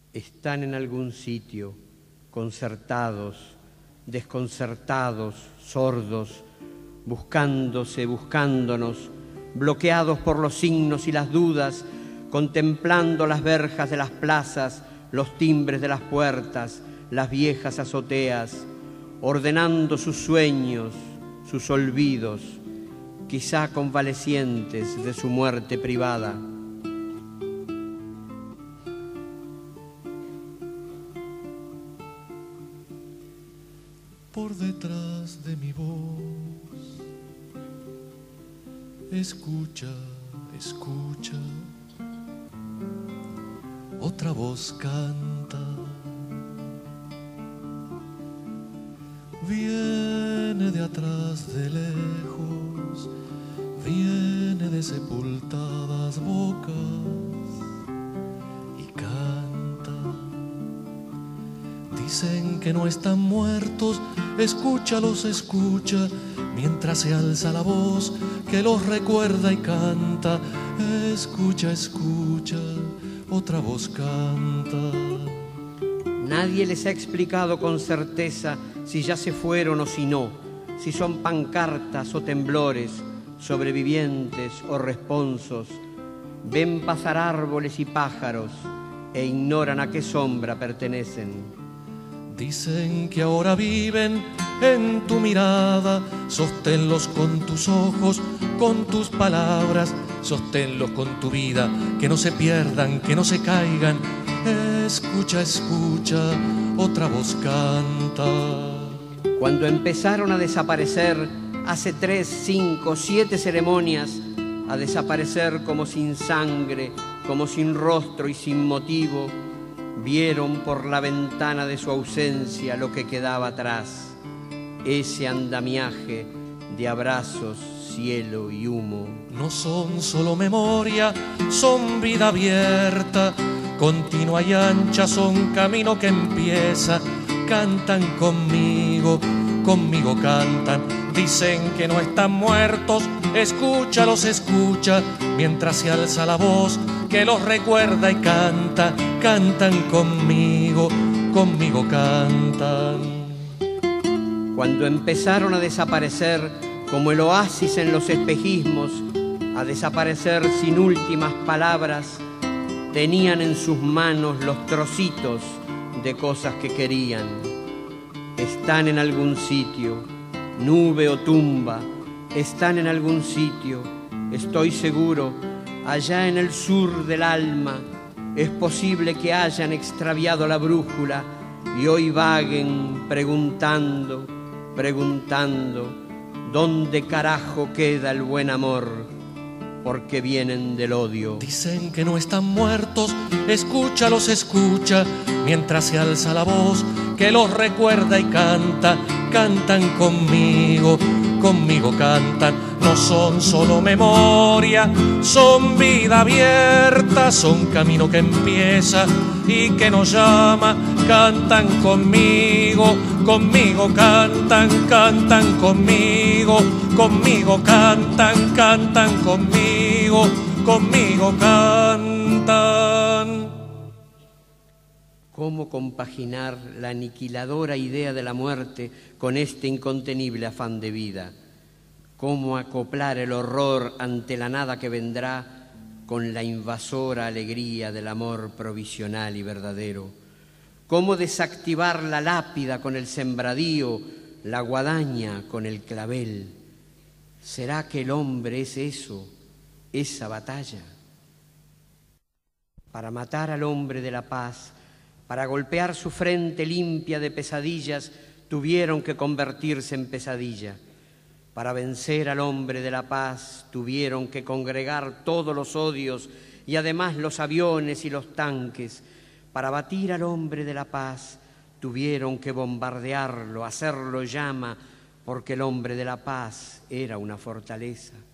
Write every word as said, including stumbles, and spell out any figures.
Están en algún sitio, concertados, desconcertados, sordos, buscándose, buscándonos, bloqueados por los signos y las dudas, contemplando las verjas de las plazas, los timbres de las puertas, las viejas azoteas, ordenando sus sueños, sus olvidos, quizá convalecientes de su muerte privada. Por detrás de mi voz, escucha, escucha, otra voz canta. Viene de atrás de lejos, viene de sepultadas bocas y canta. Dicen que no están muertos, escúchalos, escucha, mientras se alza la voz que los recuerda y canta. Escucha, escucha, otra voz canta. Nadie les ha explicado con certeza si ya se fueron o si no, si son pancartas o temblores, sobrevivientes o responsos. Ven pasar árboles y pájaros e ignoran a qué sombra pertenecen. Dicen que ahora viven en tu mirada, sosténlos con tus ojos, con tus palabras, sosténlos con tu vida, que no se pierdan, que no se caigan. Escucha, escucha, otra voz canta. Cuando empezaron a desaparecer, hace tres, cinco, siete ceremonias, a desaparecer como sin sangre, como sin rostro y sin motivo, vieron por la ventana de su ausencia lo que quedaba atrás, ese andamiaje de abrazos, cielo y humo. No son solo memoria, son vida abierta, continua y ancha, son camino que empieza. Cantan conmigo, conmigo cantan. Dicen que no están muertos, escúchalos, escucha, mientras se alza la voz que los recuerda y canta. Cantan conmigo, conmigo cantan. Cuando empezaron a desaparecer como el oasis en los espejismos, a desaparecer sin últimas palabras, tenían en sus manos los trocitos de cosas que querían. Están en algún sitio, nube o tumba, están en algún sitio, estoy seguro, allá en el sur del alma. Es posible que hayan extraviado la brújula y hoy vaguen preguntando, preguntando, ¿dónde carajo queda el buen amor? Porque vienen del odio. Dicen que no están muertos, escúchalos, escucha, mientras se alza la voz que los recuerda y canta. Cantan conmigo, conmigo cantan. No son solo memoria, son vida abierta, son camino que empieza y que nos llama. Cantan conmigo, conmigo cantan, cantan conmigo, conmigo cantan, cantan conmigo, conmigo cantan. ¿Cómo compaginar la aniquiladora idea de la muerte con este incontenible afán de vida? ¿Cómo acoplar el horror ante la nada que vendrá con la invasora alegría del amor provisional y verdadero? ¿Cómo desactivar la lápida con el sembradío, la guadaña con el clavel? ¿Será que el hombre es eso, esa batalla? Para matar al hombre de la paz, para golpear su frente limpia de pesadillas, tuvieron que convertirse en pesadilla. Para vencer al hombre de la paz, tuvieron que congregar todos los odios y además los aviones y los tanques. Para batir al hombre de la paz, tuvieron que bombardearlo, hacerlo llama, porque el hombre de la paz era una fortaleza.